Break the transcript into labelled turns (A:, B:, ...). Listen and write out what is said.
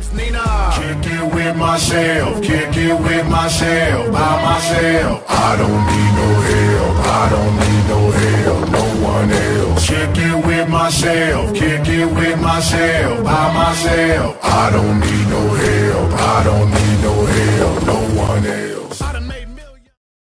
A: Kick it with myself, kick it with myself, by myself. I don't need no help, I don't need no help, no one else. Kick it with myself, kick it with myself, by myself. I don't need no help, I don't need no help.